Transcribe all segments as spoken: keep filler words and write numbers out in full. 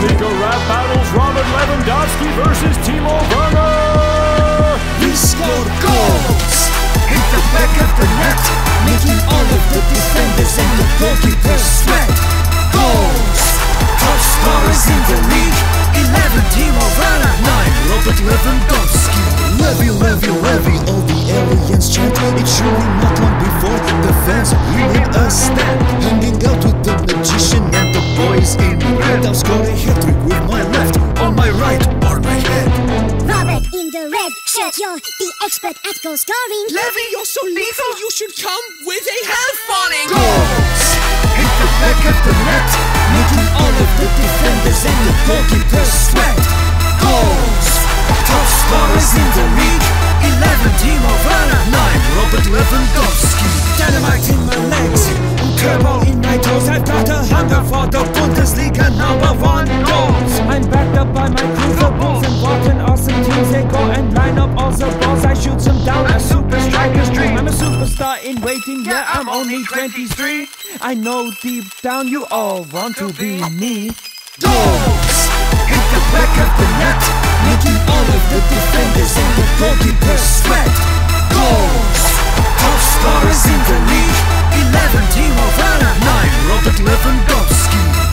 Bundesliga rap battles, Robert Lewandowski versus Timo Werner. We score goals, hit the back of the net, making all of the defenders and the goalkeepers sweat. Goals, top scorers in the league, eleven Timo Werner, nine Robert Lewandowski. Levy, Levy, Levy, all the aliens chant. It's surely not long before the fans will make a stand. Hanging out with the magician and the boys in red. I'll score a hat-trick with my left, on my right, or my head. Robert in the red shirt, you're the expert at goal scoring. Levy, you're so lethal, you should come with a health warning. Goals, hit the back of the net, making all of the defenders and the goalkeepers sweat. Goals, top scorers in the league, eleven Timo Werner, nine Robert Lewandowski. Dynamite in my legs, turbo in my toes. I've got a hunger for the Bundesliga number one goals. I'm backed up by my crew, the Bulls and Walton, awesome teams. They go and line up all the balls. I shoot them down, a super striker's dream. I'm a superstar in waiting, yeah, I'm only twenty-three. I know deep down you all want to be me. Goals, hit the back of the net, making all of the defenders and the goalkeepers sweat. Goals, top scorers in the league, eleven Timo Werner, nine Robert Lewandowski.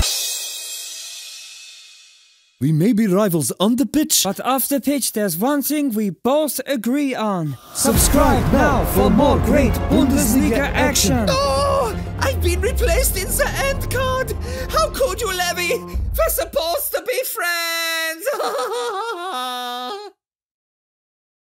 We may be rivals on the pitch, But off the pitch there's one thing we both agree on. Subscribe now for more great Bundesliga action. Oh, I've been replaced in the end card. How could you, Levy? We're supposed to be friends.